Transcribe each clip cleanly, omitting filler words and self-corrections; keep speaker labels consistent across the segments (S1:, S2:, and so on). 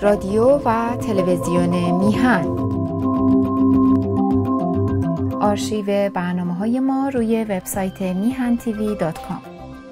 S1: رادیو و تلویزیون میهن. آرشیو برنامه‌های ما روی وبسایت mihantv.com.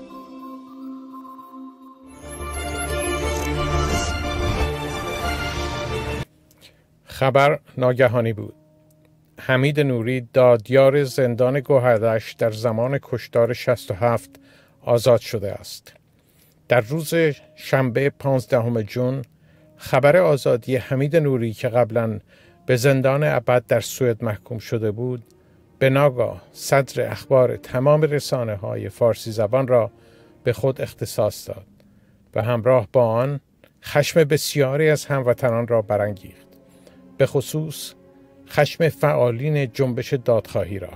S2: خبر ناگهانی بود. حمید نوری دادیار زندان گوهردشت در زمان کشتار 67 آزاد شده است. در روز شنبه 15 ژوئن خبر آزادی حمید نوری که قبلاً به زندان ابد در سوئد محکوم شده بود، به ناگاه صدر اخبار تمام رسانه‌های فارسی زبان را به خود اختصاص داد و همراه با آن خشم بسیاری از هموطنان را برانگیخت، به خصوص خشم فعالین جنبش دادخواهی را.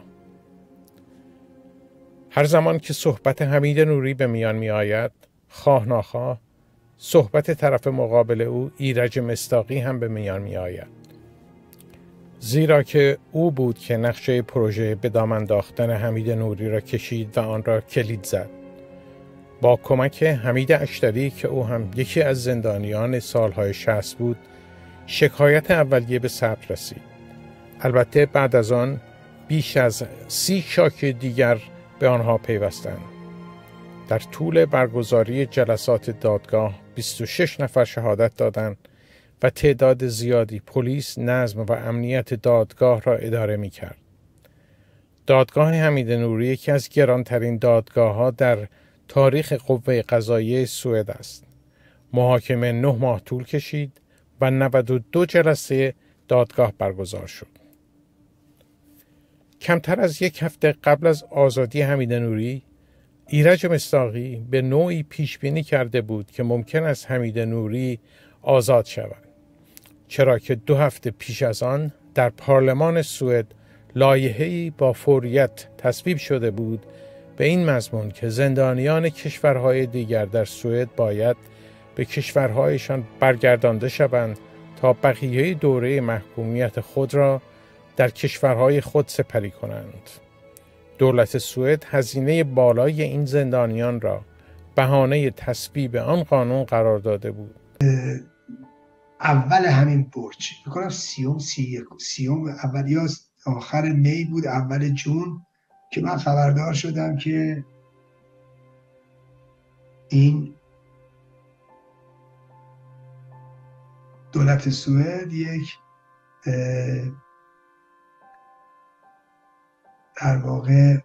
S2: هر زمان که صحبت حمید نوری به میان می آید، خواه ناخواه صحبت طرف مقابل او ایرج مصداقی هم به میان می آید. زیرا که او بود که نقشه پروژه به دام انداختن حمید نوری را کشید و آن را کلید زد. با کمک حمید اشتری که او هم یکی از زندانیان سالهای 60 بود، شکایت اولیه به ثبت رسید. البته بعد از آن بیش از 30 شاکی دیگر به آنها پیوستند. در طول برگزاری جلسات دادگاه 26 نفر شهادت دادند و تعداد زیادی پلیس نظم و امنیت دادگاه را اداره می کرد. دادگاه حمید نوری یکی از گرانترین دادگاه‌ها در تاریخ قوه قضاییه سوئد است. محاکمه 9 ماه طول کشید و 92 جلسه دادگاه برگزار شد. کمتر از یک هفته قبل از آزادی حمید نوری، ایرج مصداقی به نوعی پیش بینی کرده بود که ممکن است حمید نوری آزاد شود، چرا که 2 هفته پیش از آن در پارلمان سوئد لایحه‌ای با فوریت تصویب شده بود به این مضمون که زندانیان کشورهای دیگر در سوئد باید به کشورهایشان برگردانده شوند تا بقیه دوره محکومیت خود را در کشورهای خود سپری کنند. دولت سوئد هزینه بالای این زندانیان را بهانه تصویب آن قانون قرار داده بود.
S3: اول همین برج میکنم 30 اول یا آخر می بود اول جون که من خبردار شدم که این دولت سوئد یک در واقع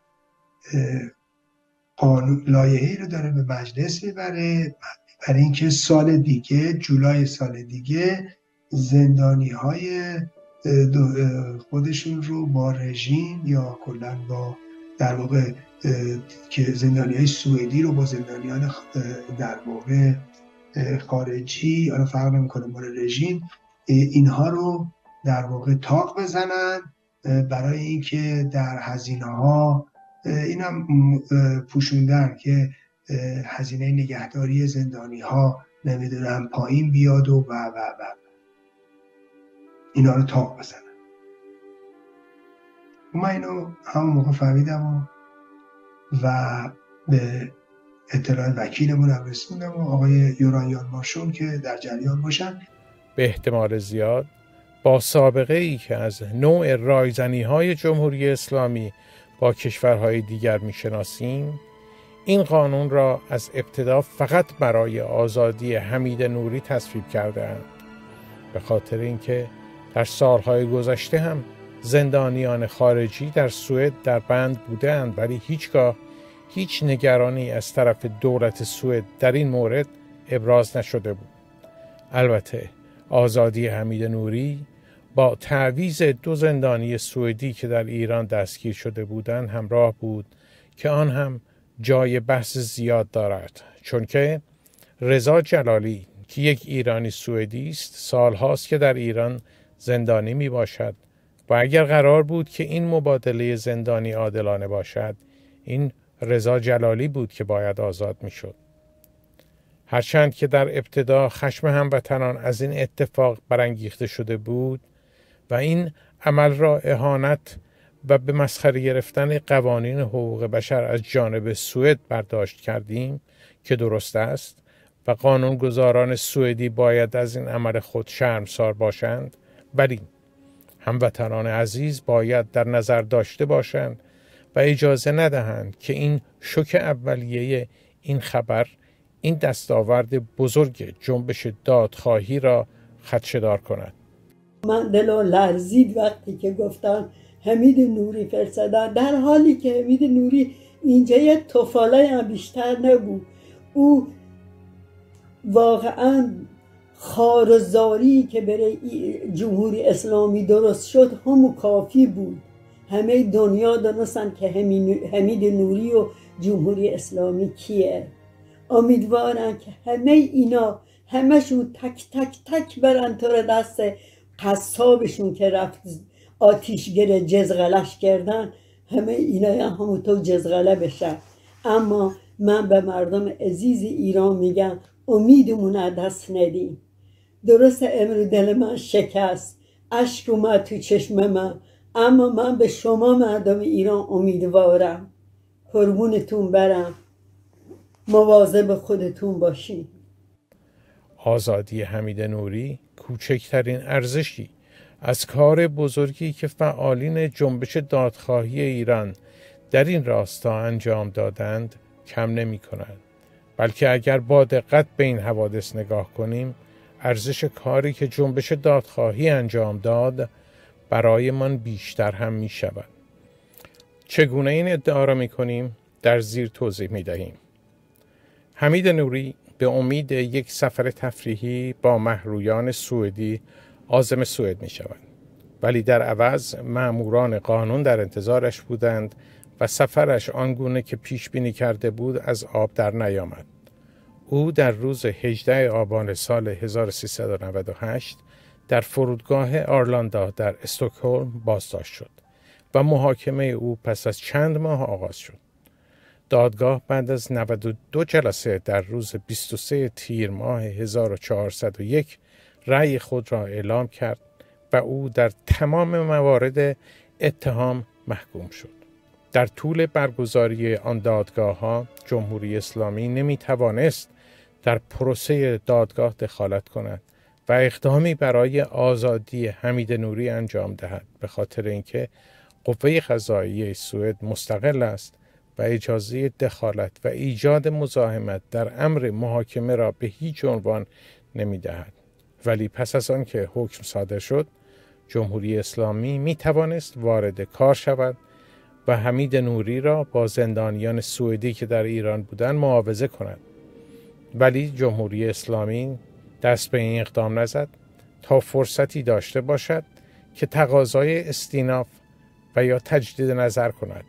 S3: قانون لایحه‌ای رو داره به مجلس میبره برای اینکه سال دیگه جولای سال دیگه زندانی‌های خودشون رو با رژیم یا کلاً با در واقع که زندانی‌های سوئدی رو با زندانیان در واقع خارجی، حالا فرق نمی‌کنه مال رژیم، اینها رو در واقع طاق بزنن برای اینکه در هزینه‌ها اینم پوشوندن که هزینه نگهداری زندانی‌ها نمیدونم پایین بیاد و اینا رو طاق بزنن. من اینو همون موقع فهمیدم و به اطلاع وکیلمون هم رسوندم و آقای یورانیان ماشون که در جریان باشن.
S2: به احتمال زیاد با سابقه ای که از نوع رایزنی های جمهوری اسلامی با کشورهای دیگر میشناسیم، این قانون را از ابتدا فقط برای آزادی حمید نوری تصویب کرده‌اند، به خاطر اینکه در سالهای گذشته هم زندانیان خارجی در سوئد در بند بودند، ولی هیچگاه هیچ نگرانی از طرف دولت سوئد در این مورد ابراز نشده بود. البته آزادی حمید نوری با تعویض 2 زندانی سوئدی که در ایران دستگیر شده بودند همراه بود که آن هم جای بحث زیاد دارد، چون که رضا جلالی که یک ایرانی سوئدی است سالهاست که در ایران زندانی می باشد و اگر قرار بود که این مبادله زندانی عادلانه باشد، این رضا جلالی بود که باید آزاد می شد. هرچند که در ابتدا خشم هموطنان از این اتفاق برانگیخته شده بود و این عمل را اهانت و به مسخره گرفتن قوانین حقوق بشر از جانب سوئد برداشت کردیم که درست است، و قانونگذاران سوئدی باید از این عمل خود شرمسار باشند، ولی هموطنان عزیز باید در نظر داشته باشند و اجازه ندهند که این شوک اولیه این خبر، این دستاورد بزرگ جنبش دادخواهی را خدشه‌دار کند.
S4: من دلم لرزید وقتی که گفتن حمید نوری فرستادن، در حالی که حمید نوری اینجا یه توفاله هم بیشتر نبود. او واقعا خارزاری که برای جمهوری اسلامی درست شد همون کافی بود. همه دنیا دانستن که حمید نوری و جمهوری اسلامی کیه. امیدوارم که همه اینا همشون تک تک تک برن تو دست قصابشون که رفت آتیشگیر جزغلش کردن، همه اینا همونطور جزغله بشن. اما من به مردم عزیز ایران میگم امیدمون از دست ندیم. درست امروز دل من شکست، اشک اومد تو چشم من، اما من به شما مردم ایران امیدوارم. قربونتون برم، مواظب خودتون باشین.
S2: آزادی حمید نوری کوچکترین ارزشی از کار بزرگی که فعالین جنبش دادخواهی ایران در این راستا انجام دادند کم نمی کند. بلکه اگر با دقت به این حوادث نگاه کنیم، ارزش کاری که جنبش دادخواهی انجام داد برای من بیشتر هم می شود. چگونه این ادعا را می کنیم؟ در زیر توضیح می دهیم. حمید نوری به امید یک سفر تفریحی با مهرویان سوئدی عازم سوئد می شود. ولی در عوض ماموران قانون در انتظارش بودند و سفرش آنگونه که پیش بینی کرده بود از آب در نیامد. او در روز 18 آبان سال 1398 در فرودگاه آرلاندا در استکهلم بازداشت شد و محاکمه او پس از چند ماه آغاز شد. دادگاه بعد از 92 جلسه در روز 23 تیر ماه 1401 رأی خود را اعلام کرد و او در تمام موارد اتهام محکوم شد. در طول برگزاری آن دادگاه‌ها جمهوری اسلامی نمی‌توانست در پروسه دادگاه دخالت کند و اقدامی برای آزادی حمید نوری انجام دهد، به خاطر اینکه قوه قضاییه سوئد مستقل است و اجازه دخالت و ایجاد مزاحمت در امر محاکمه را به هیچ عنوان نمی‌دهد. ولی پس از آن که حکم صادر شد، جمهوری اسلامی می‌توانست وارد کار شود و حمید نوری را با زندانیان سوئدی که در ایران بودند معاوضه کند. ولی جمهوری اسلامی دست به این اقدام نزد تا فرصتی داشته باشد که تقاضای استیناف و یا تجدید نظر کند.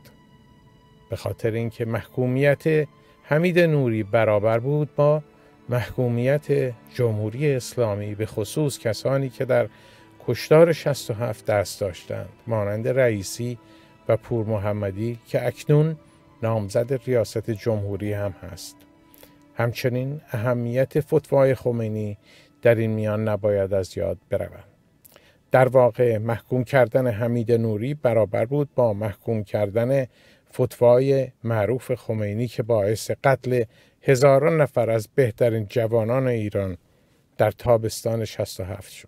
S2: به خاطر اینکه محکومیت حمید نوری برابر بود با محکومیت جمهوری اسلامی، به خصوص کسانی که در کشتار 67 دست داشتند، مانند رئیسی و پور محمدی که اکنون نامزد ریاست جمهوری هم هست. همچنین اهمیت فتوای خمینی در این میان نباید از یاد برود. در واقع محکوم کردن حمید نوری برابر بود با محکوم کردن فتوای معروف خمینی که باعث قتل هزاران نفر از بهترین جوانان ایران در تابستان 67 شد.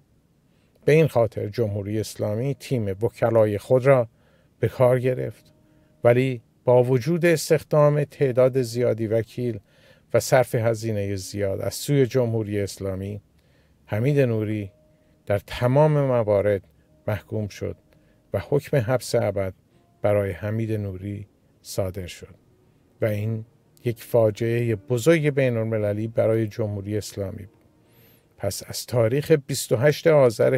S2: به این خاطر جمهوری اسلامی تیم وکلای خود را به کار گرفت، ولی با وجود استخدام تعداد زیادی وکیل و صرف هزینه زیاد از سوی جمهوری اسلامی، حمید نوری در تمام موارد محکوم شد و حکم حبس ابد برای حمید نوری صادر شد و این یک فاجعه بزرگ بین المللی برای جمهوری اسلامی بود. پس از تاریخ 28 آذر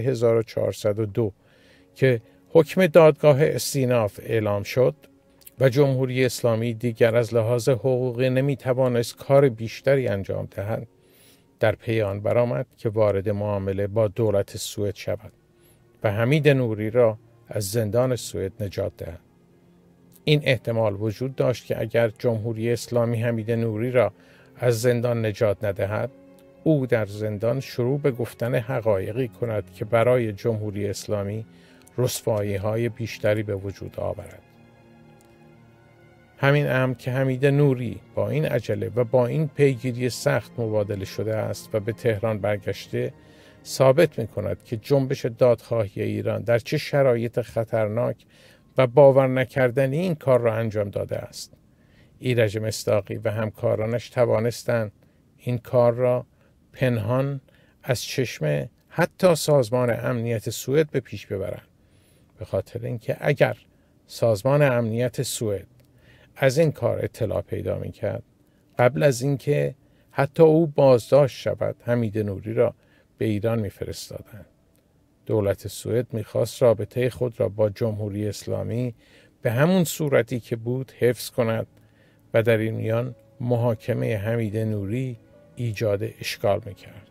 S2: 1402 که حکم دادگاه استیناف اعلام شد و جمهوری اسلامی دیگر از لحاظ حقوقی نمیتوانست کار بیشتری انجام دهد، در پی آن برآمد که وارد معامله با دولت سوئد شود و حمید نوری را از زندان سوئد نجات دهد. این احتمال وجود داشت که اگر جمهوری اسلامی حمید نوری را از زندان نجات ندهد، او در زندان شروع به گفتن حقایقی کند که برای جمهوری اسلامی رسوایی‌های بیشتری به وجود آورد. همین امر که حمید نوری با این عجله و با این پیگیری سخت مبادله شده است و به تهران برگشته ثابت می‌کند که جنبش دادخواهی ایران در چه شرایط خطرناک و باور نکردنی این کار را انجام داده است. ایرج مصداقی و همکارانش توانستند این کار را پنهان از چشم حتی سازمان امنیت سوئد به پیش ببرند، به خاطر اینکه اگر سازمان امنیت سوئد از این کار اطلاع پیدا می‌کرد، قبل از اینکه حتی او بازداشت شود حمید نوری را به ایران می‌فرستادند. دولت سوئد می‌خواست رابطه خود را با جمهوری اسلامی به همون صورتی که بود حفظ کند و در این میان محاکمه حمید نوری ایجاد اشکال می‌کرد.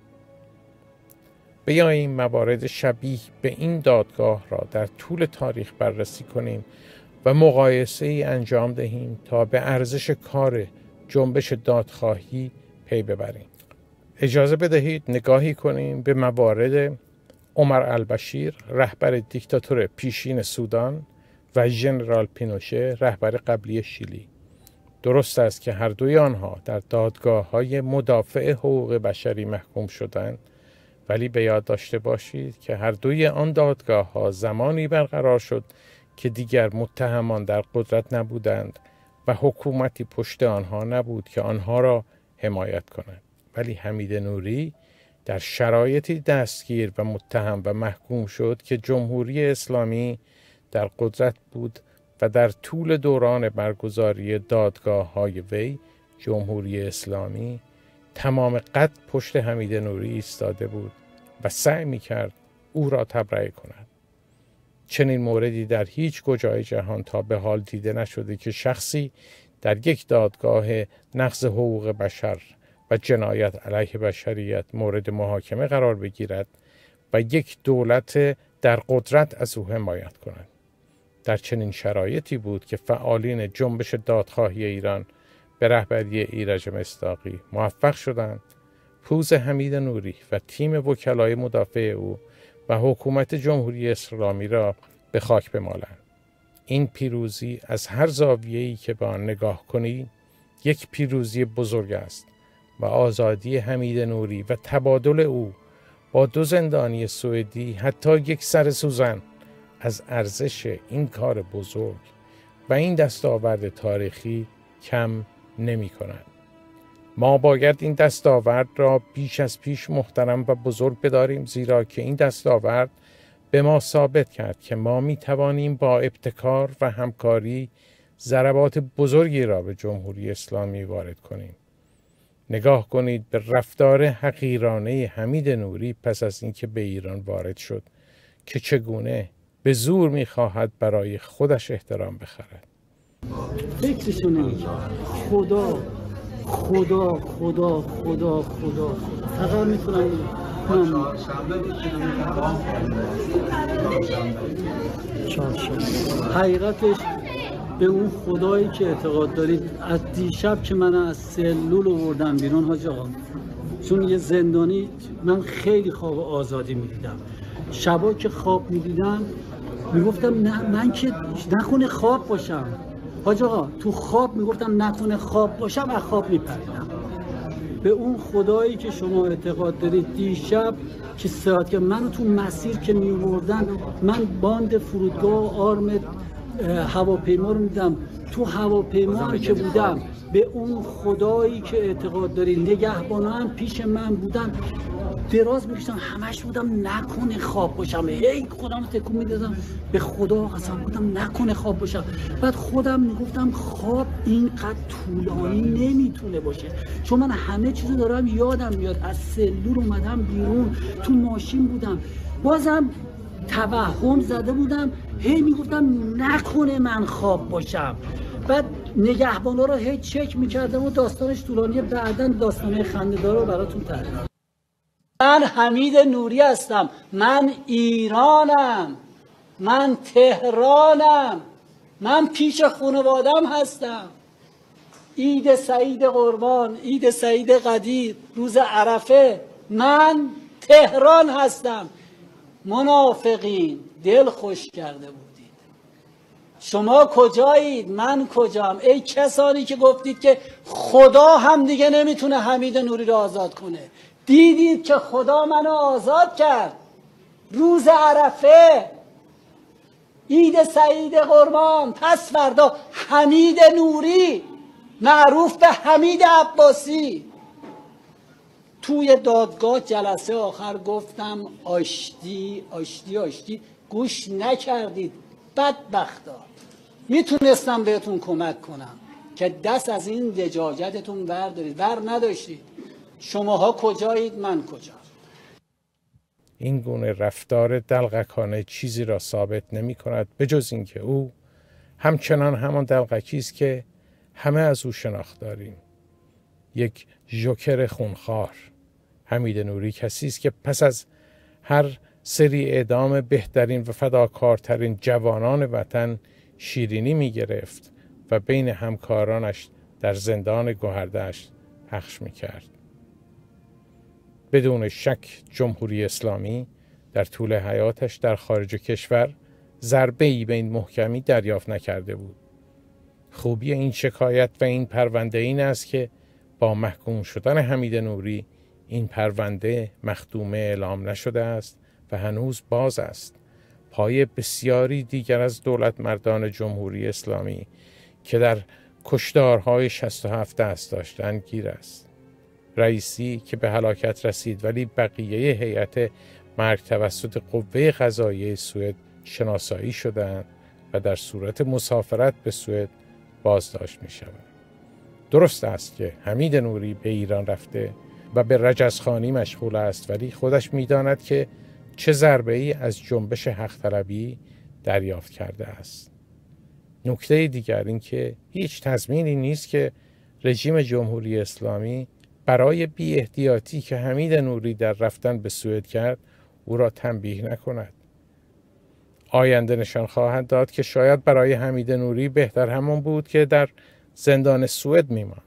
S2: بیاییم موارد شبیه به این دادگاه را در طول تاریخ بررسی کنیم و مقایسه‌ای انجام دهیم تا به ارزش کار جنبش دادخواهی پی ببریم. اجازه بدهید نگاهی کنیم به موارد عمر البشیر، رهبر دیکتاتور پیشین سودان، و ژنرال پینوشه، رهبر قبلی شیلی. درست است که هر دوی آنها در دادگاه‌های مدافع حقوق بشری محکوم شدند، ولی به یاد داشته باشید که هر دوی آن دادگاه‌ها زمانی برقرار شد که دیگر متهمان در قدرت نبودند و حکومتی پشت آنها نبود که آنها را حمایت کند. ولی حمید نوری در شرایطی دستگیر و متهم و محکوم شد که جمهوری اسلامی در قدرت بود و در طول دوران برگزاری دادگاه‌های وی جمهوری اسلامی تمام قد پشت حمید نوری ایستاده بود و سعی می‌کرد او را تبرئه کند. چنین موردی در هیچ کجای جهان تا به حال دیده نشده که شخصی در یک دادگاه نقض حقوق بشر و جنایت علیه بشریت مورد محاکمه قرار بگیرد و یک دولت در قدرت از او حمایت کند. در چنین شرایطی بود که فعالین جنبش دادخواهی ایران به رهبری ایرج مصداقی موفق شدند پوز حمید نوری و تیم وکلای مدافع او و حکومت جمهوری اسلامی را به خاک بمالند. این پیروزی از هر زاویه‌ای که به آن نگاه کنید یک پیروزی بزرگ است و آزادی حمید نوری و تبادل او با دو زندانی سوئدی حتی یک سر سوزن از ارزش این کار بزرگ و این دستاورد تاریخی کم نمی کند. ما باید این دستاورد را بیش از پیش محترم و بزرگ بداریم، زیرا که این دستاورد به ما ثابت کرد که ما می توانیم با ابتکار و همکاری ضربات بزرگی را به جمهوری اسلامی وارد کنیم. نگاه کنید به رفتار حقیرانه حمید نوری پس از اینکه به ایران وارد شد که چگونه به زور می‌خواهد برای خودش احترام بخرد.
S4: فکرشو نمی‌کنه. خدا فقط میتونم حقیقتش به اون خدایی که اعتقاد دارید. از دیشب که من از سلول آوردم بیرون حاج آقا، چون یه زندانی، من خیلی خواب آزادی میدیدم. شبا که خواب میدیدم میگفتم نه من که نکنه خواب باشم. حاج آقا تو خواب میگفتم نکنه خواب باشم، از خواب میپریدم. به اون خدایی که شما اعتقاد دارید دیشب که ساعت که منو تو مسیر که میوردن، من باند فرودگاه آرم هواپیما رو میدم، تو هواپیما هم که بودم به اون خدایی که اعتقاد دارید، نگهبانا هم پیش من بودن، دراز میکشتم، همش بودم نکنه خواب باشم. هی خودم رو تکون میدادم، به خدا قسم بودم نکنه خواب باشم. بعد خودم میگفتم خواب اینقدر طولانی نمیتونه باشه، چون من همه چیزو دارم یادم میاد. از سلول اومدم بیرون، تو ماشین بودم، بازم توهم زده بودم، هی میگفتم نکنه من خواب باشم. بعد نگهبانا رو هی چک میکردم و داستانش طولانیه، بعداً داستانه خنده‌دار رو براتون تعریف. من حمید نوری هستم، من ایرانم، من تهرانم، من پیش خانوادم هستم. عید سعید قربان، عید سعید قدیر، روز عرفه، من تهران هستم. منافقین دل خوش کرده بودید،
S5: شما کجایید؟ من کجام؟ ای کسانی که گفتید که خدا هم دیگه نمیتونه حمید نوری رو آزاد کنه. دیدید که خدا منو آزاد کرد. روز عرفه، عید سعید قربان، پس فردا حمید نوری معروف به حمید عباسی توی دادگاه جلسه آخر گفتم آشتی آشتی آشتی، گوش نکردید. بدبختا. میتونستم بهتون کمک کنم که دست از این لجاجتتون بردارید، نداشتید. شماها کجایید؟ من کجا؟
S2: این گونه رفتار دلقکانه چیزی را ثابت نمی کند به جز اینکه او همچنان همان دلقکی است که همه از او شناخت داریم. یک ژوکر خونخوار. حمید نوری کسی است که پس از هر سری اعدام بهترین و فداکارترین جوانان وطن شیرینی می گرفت و بین همکارانش در زندان گوهردشت پخش می کرد. بدون شک جمهوری اسلامی در طول حیاتش در خارج کشور ضربه‌ای به این محکمی دریافت نکرده بود. خوبی این شکایت و این پرونده این است که با محکوم شدن حمید نوری این پرونده مختومه اعلام نشده است و هنوز باز است. پای بسیاری دیگر از دولت مردان جمهوری اسلامی که در کشتارهای 67 دست داشتند گیر است. رئیسی که به هلاکت رسید ولی بقیه هیئت مرگ توسط قوه قضاییه سوئد شناسایی شدند و در صورت مسافرت به سوئد بازداشت می شوند. درست است که حمید نوری به ایران رفته و به رجزخوانی مشغول است، ولی خودش می داند که چه ضربه‌ای از جنبش حق طلبی دریافت کرده است. نکته دیگر این که هیچ تضمینی نیست که رژیم جمهوری اسلامی برای بی احتیاطی که حمید نوری در رفتن به سوئد کرد او را تنبیه نکند. آینده نشان خواهد داد که شاید برای حمید نوری بهتر همان بود که در زندان سوئد می‌ماند.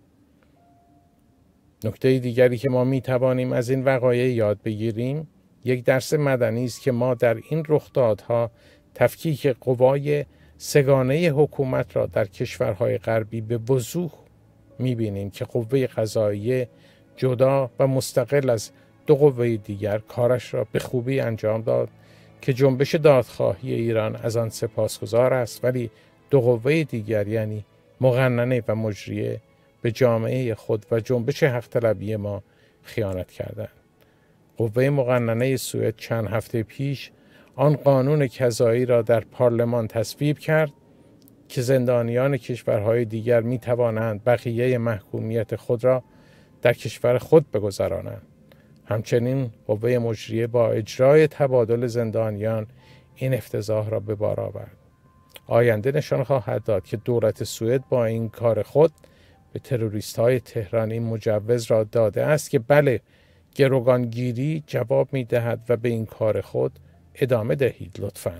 S2: نکته دیگری که ما می‌توانیم از این وقایع یاد بگیریم یک درس مدنی است که ما در این رخدادها تفکیک قوای سگانه حکومت را در کشورهای غربی به وضوح می‌بینیم که قوه قضاییه جدا و مستقل از دو قوه دیگر کارش را به خوبی انجام داد که جنبش دادخواهی ایران از آن سپاسگزار است، ولی دو قوه دیگر یعنی مقننه و مجریه به جامعه خود و جنبش حق طلبی ما خیانت کردند. قوه مقننه سوئد چند هفته پیش آن قانون کذایی را در پارلمان تصویب کرد که زندانیان کشورهای دیگر می توانند بقیه محکومیت خود را در کشور خود بگذرانند. همچنین قوه مجریه با اجرای تبادل زندانیان این افتضاح را به بار آورد. آینده نشان خواهد داد که دولت سوئد با این کار خود به تروریست‌های تهرانی مجوز را داده است که بله، گروگانگیری جواب می‌دهد و به این کار خود ادامه دهید لطفاً.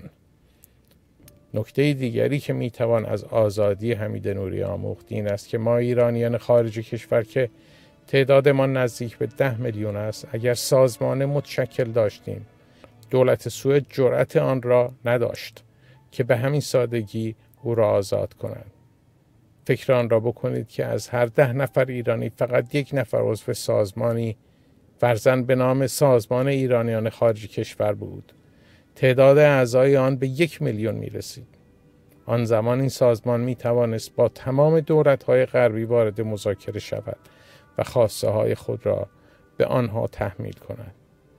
S2: نکته دیگری که میتوان از آزادی حمید نوری آموخت این است که ما ایرانیان خارج کشور که تعدادمان نزدیک به 10 میلیون است، اگر سازمان متشکل داشتیم، دولت سوئد جرأت آن را نداشت که به همین سادگی او را آزاد کند. فکر آن را بکنید که از هر 10 نفر ایرانی فقط 1 نفر عضو سازمانی فرضاً به نام سازمان ایرانیان خارج کشور بود. تعداد اعضای آن به 1 میلیون می رسید. آن زمان این سازمان می توانست با تمام دولت‌های غربی وارد مذاکره شود و خواسته های خود را به آنها تحمیل کند.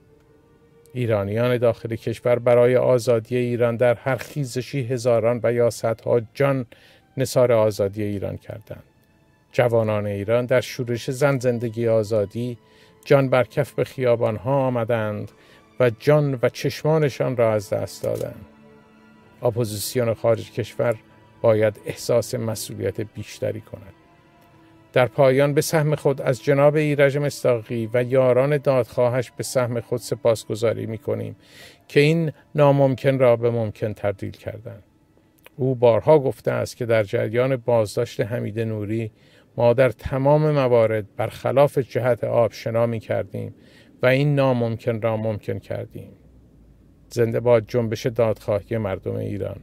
S2: ایرانیان داخل کشور برای آزادی ایران در هر خیزشی هزاران و یا صدها جان نثار آزادی ایران کردند. جوانان ایران در شورش زن زندگی آزادی جان بر کف به خیابان‌ها آمدند و جان و چشمانشان را از دست دادند. اپوزیسیون خارج کشور باید احساس مسئولیت بیشتری کند. در پایان به سهم خود از جناب ایرج مصداقی و یاران دادخواهش به سهم خود سپاسگزاری می‌کنیم که این ناممکن را به ممکن تبدیل کردند. او بارها گفته است که در جریان بازداشت حمید نوری ما در تمام موارد برخلاف جهت آبشنا می‌کردیم و این ناممکن را ممکن کردیم. زنده باد جنبش دادخواهی مردم ایران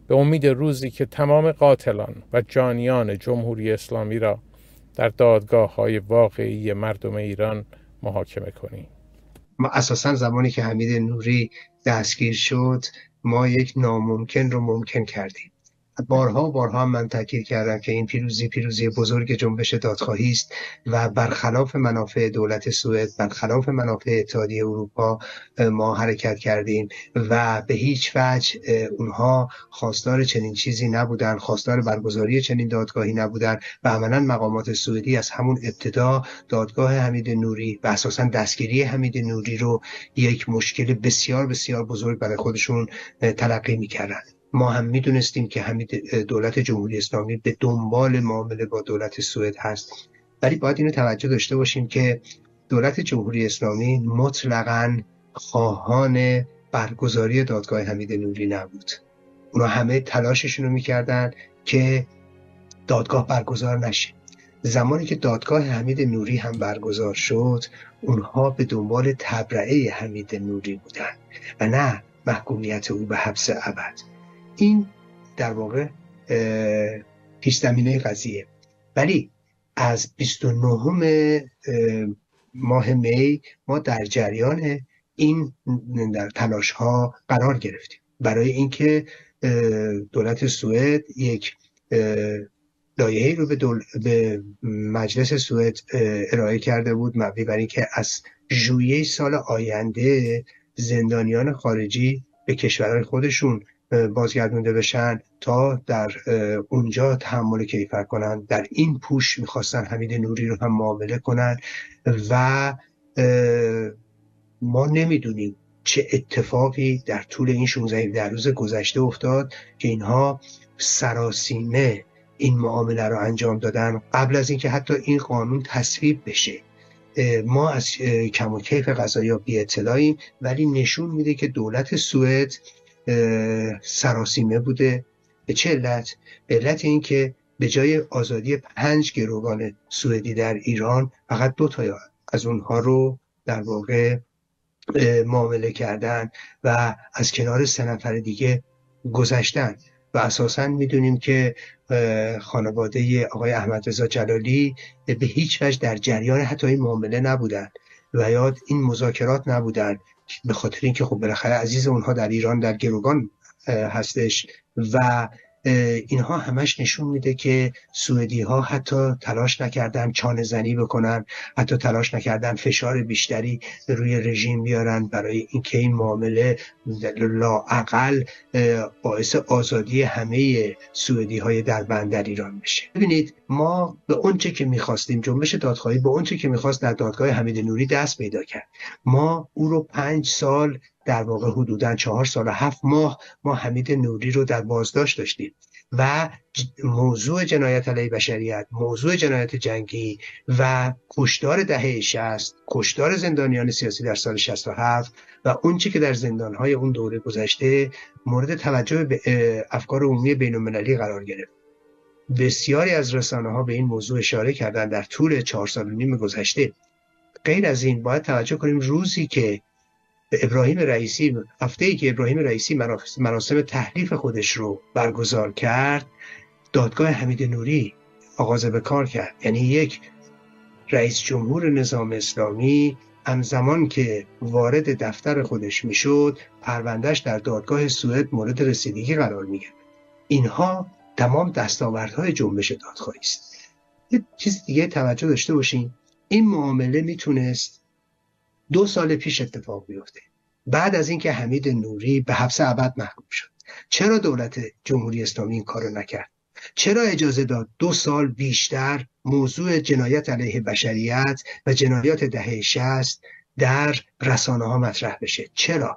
S2: به امید روزی که تمام قاتلان و جانیان جمهوری اسلامی را در دادگاه‌های واقعی مردم ایران محاکمه کنیم.
S3: ما اساساً زمانی که حمید نوری دستگیر شد ما یک ناممکن رو ممکن کردیم. بارها من تاکید کردم که این پیروزی بزرگ جنبش دادخواهی است و برخلاف منافع دولت سوئد، برخلاف منافع اتحادیه اروپا ما حرکت کردیم و به هیچ وجه اونها خواستار چنین چیزی نبودن، خواستار برگزاری چنین دادگاهی نبودن و عملاً مقامات سوئدی از همون ابتدا دادگاه حمید نوری و اساساً دستگیری حمید نوری رو یک مشکل بسیار بسیار بزرگ برای خودشون تلقی می‌کردن. ما هم میدونستیم که دولت جمهوری اسلامی به دنبال معامله با دولت سوئد هست، ولی باید اینو توجه داشته باشیم که دولت جمهوری اسلامی مطلقاً خواهان برگزاری دادگاه حمید نوری نبود. اونا همه تلاششون رو میکردن که دادگاه برگزار نشه. زمانی که دادگاه حمید نوری هم برگزار شد اونها به دنبال تبرئه حمید نوری بودن و نه محکومیت او به حبس ابد. این در واقع پیش زمینه قضیه. ولی از 29 ماه می ما در جریان این در تلاش ها قرار گرفتیم برای اینکه دولت سوئد یک لایحه‌ای رو به مجلس سوئد ارائه کرده بود مبنی بر اینکه از ژوئیه سال آینده زندانیان خارجی به کشورهای خودشون بازگردونده بشن تا در اونجا تحمل کیفر کنن. در این پوش میخواستن حمید نوری رو هم معامله کنن و ما نمیدونیم چه اتفاقی در طول این 16 روز گذشته افتاد که اینها سراسیمه این معامله رو انجام دادن قبل از اینکه حتی این قانون تصویب بشه. ما از کم و کیف قضایا بی اطلاعیم، ولی نشون میده که دولت سوئد سراسیمه بوده. به چه علت؟ به علت این که به جای آزادی 5 گروگان سوئدی در ایران فقط 2 تا از اونها رو در واقع معامله کردن و از کنار 3 نفر دیگه گذشتن و اساساً میدونیم که خانواده آقای احمدرضا جلالی به هیچ وجه در جریان حتی این معامله نبودن و یاد این مذاکرات نبودن، به خاطر اینکه خب بالاخره عزیز اونها در ایران در گروگان هستش و اینها همش نشون میده که سوئدی ها حتی تلاش نکردن چانه زنی بکنن، حتی تلاش نکردن فشار بیشتری روی رژیم بیارن برای اینکه این معامله لااقل باعث آزادی همه سوئدی های در بند در ایران بشه. ببینید ما به اونچه که میخواستیم، جنبش دادخواهی به اونچه که میخواست در دادگاه حمید نوری دست پیدا کرد. ما او رو 5 سال در واقع حدوداً 4 سال و 7 ماه ما حمید نوری رو در بازداشت داشتیم و موضوع جنایت علیه بشریت، موضوع جنایت جنگی و کشتار دهه 60، کشتار زندانیان سیاسی در سال 67 و اون چی که در زندانهای اون دوره گذشته مورد توجه به افکار عمومی بین‌المللی قرار گرفت. بسیاری از رسانه‌ها به این موضوع اشاره کردن در طول 4 سال و نیم گذشته. غیر از این باید توجه کنیم روزی که ابراهیم رئیسی، هفته‌ای که ابراهیم رئیسی مراسم تحلیف خودش رو برگزار کرد، دادگاه حمید نوری آغاز به کار کرد. یعنی یک رئیس جمهور نظام اسلامی همزمان که وارد دفتر خودش میشد، پروندهش در دادگاه سوئد مورد رسیدگی قرار میگرفت. اینها تمام دستاوردهای جنبش دادخواهی است. یه چیز دیگه توجه داشته باشین، این معامله میتونست 2 سال پیش اتفاق بیفته، بعد از اینکه حمید نوری به حبس ابد محکوم شد. چرا دولت جمهوری اسلامی این کارو نکرد؟ چرا اجازه داد 2 سال بیشتر موضوع جنایت علیه بشریت و جنایات دهه 60 در رسانه ها مطرح بشه؟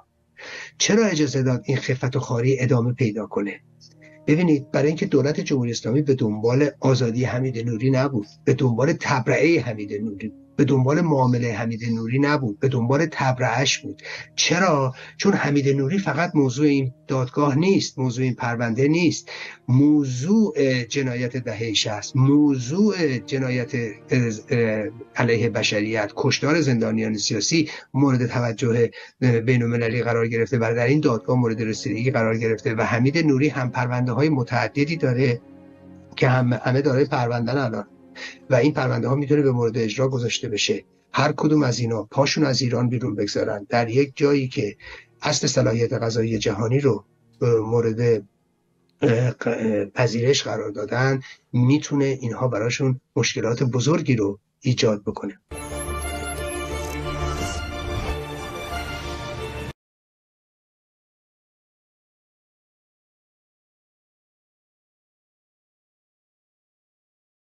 S3: چرا اجازه داد این خفت و خواری ادامه پیدا کنه؟ ببینید، برای اینکه دولت جمهوری اسلامی به دنبال آزادی حمید نوری نبود، به دنبال تبرئه حمید نوری بود. به دنبال معامله حمید نوری نبود، به دنبال تبرئه‌اش بود. چرا؟ چون حمید نوری فقط موضوع این دادگاه نیست، موضوع این پرونده نیست، موضوع جنایت دهه 60، موضوع جنایت علیه بشریت، کشتار زندانیان سیاسی مورد توجه بین‌المللی قرار گرفته و در این دادگاه مورد رسیدگی قرار گرفته و حمید نوری هم پرونده‌های متعددی داره که همه داره پروندن الان و این پرونده ها میتونه به مورد اجرا گذاشته بشه. هر کدوم از اینا پاشون از ایران بیرون بگذارن در یک جایی که اصل صلاحیت قضایی جهانی رو مورد پذیرش قرار دادن، میتونه اینها براشون مشکلات بزرگی رو ایجاد بکنه.